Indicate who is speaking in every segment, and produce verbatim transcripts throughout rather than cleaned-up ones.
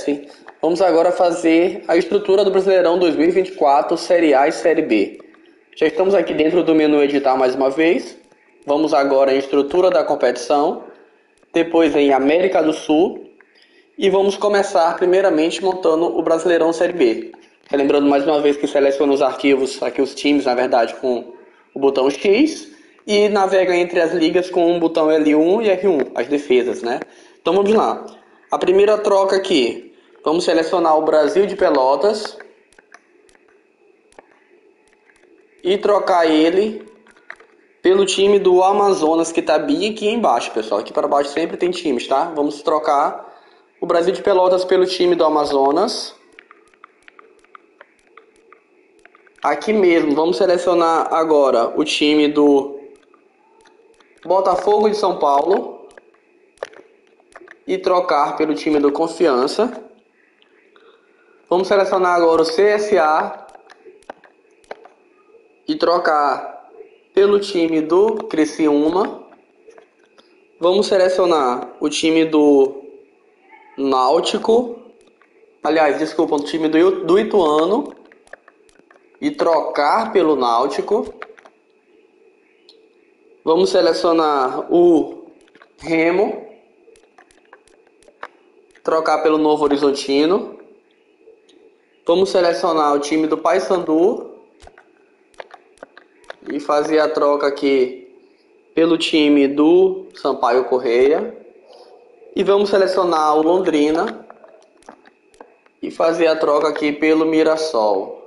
Speaker 1: esquece. Vamos agora fazer a estrutura do Brasileirão dois mil e vinte e quatro, Série A e Série B. Já estamos aqui dentro do menu editar mais uma vez. Vamos agora em estrutura da competição, depois em América do Sul e vamos começar primeiramente montando o Brasileirão Série B. Lembrando mais uma vez que seleciona os arquivos, aqui os times na verdade com o botão X e navega entre as ligas com o botão L um e R um, as defesas, né? Então vamos lá. A primeira troca aqui, vamos selecionar o Brasil de Pelotas e trocar ele pelo time do Amazonas, que está bem aqui embaixo, pessoal. Aqui para baixo sempre tem times, tá? Vamos trocar o Brasil de Pelotas pelo time do Amazonas. Aqui mesmo, vamos selecionar agora o time do Botafogo de São Paulo e trocar pelo time do Confiança. Vamos selecionar agora o C S A e trocar pelo time do Criciúma. Vamos selecionar o time do Náutico, aliás, desculpa, o time do, do Ituano e trocar pelo Náutico. Vamos selecionar o Remo, trocar pelo Novo Horizontino. Vamos selecionar o time do Paysandu e fazer a troca aqui pelo time do Sampaio Corrêa. E vamos selecionar o Londrina e fazer a troca aqui pelo Mirassol.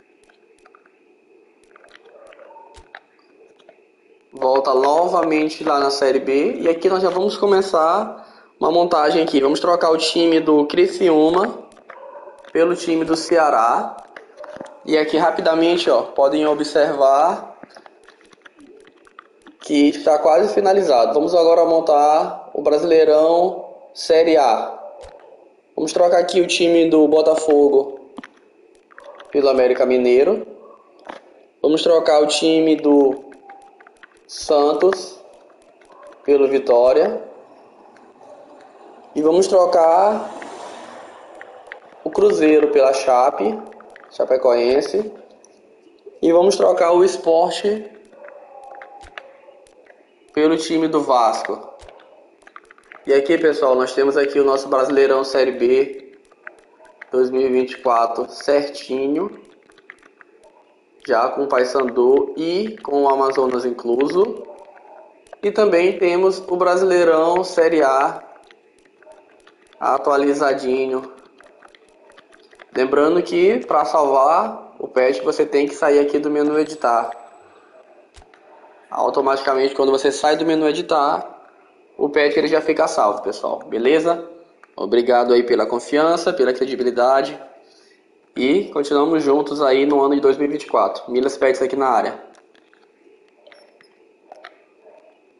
Speaker 1: Volta novamente lá na Série B e aqui nós já vamos começar uma montagem aqui. Vamos trocar o time do Criciúma pelo time do Ceará. E aqui rapidamente, ó, podem observar que está quase finalizado. Vamos agora montar o Brasileirão Série A. Vamos trocar aqui o time do Botafogo pelo América Mineiro. Vamos trocar o time do Santos pelo Vitória. E vamos trocar o Cruzeiro pela Chape, Chapecoense. E vamos trocar o Sport pelo time do Vasco. E aqui, pessoal, nós temos aqui o nosso Brasileirão Série B dois mil e vinte e quatro certinho, já com o Paysandu e com o Amazonas incluso. E também temos o Brasileirão Série A atualizadinho. Lembrando que para salvar o patch você tem que sair aqui do menu editar. Automaticamente quando você sai do menu editar, o patch ele já fica salvo, pessoal. Beleza? Obrigado aí pela confiança, pela credibilidade. E continuamos juntos aí no ano de dois mil e vinte e quatro. Milas Pets aqui na área.